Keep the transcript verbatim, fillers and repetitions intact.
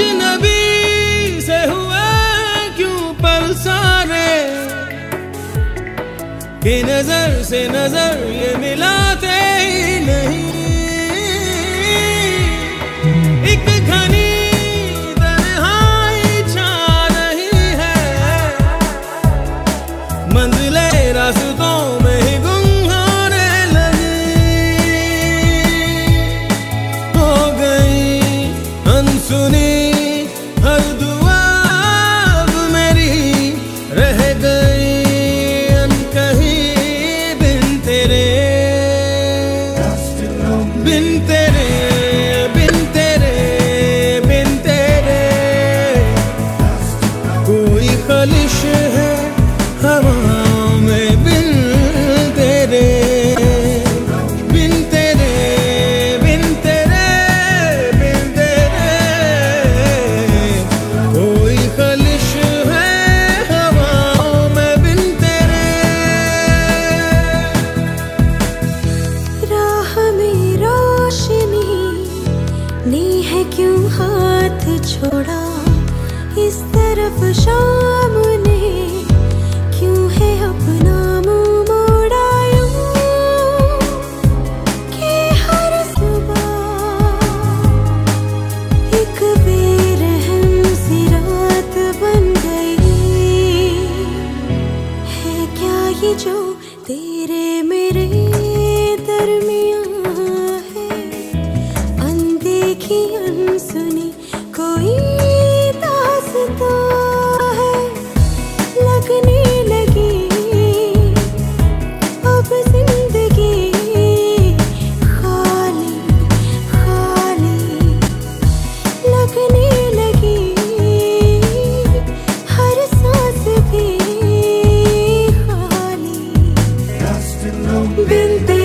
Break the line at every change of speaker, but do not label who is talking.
अजनबी से हुए क्यों पल सारे, कि नजर से नजर ये मिलाते ही नहीं। एक घनी तन्हाई छा रही है, मंजिले रास्तों में ही गुम होने लगी। हो गई अनसुनी हर दुआ अब मेरी, रह गई अनकही बिन तेरे, बिन तेरे, बिन तेरे, बिन तेरे। कोई खलिश है हवाओं में बिन तेरे, बिन तेरे, बिन तेरे, बिन तेरे। कोई खलिश है हवाओं में बिन तेरे।
राह में रोशनी ने है क्यों हाथ छोड़ा, इस तरफ शाम ने क्यों है अपना मुंह मोड़ा यूं, कि हर सुबह एक बेरहम सी रात बन गई। है क्या ये जो तेरे मेरे दरमियां है, अनदेखी अनसुनी कोई दास्तां है। लगने लगी अब जिंदगी खाली खाली, लगने लगी हर सांस भी खाली। बिन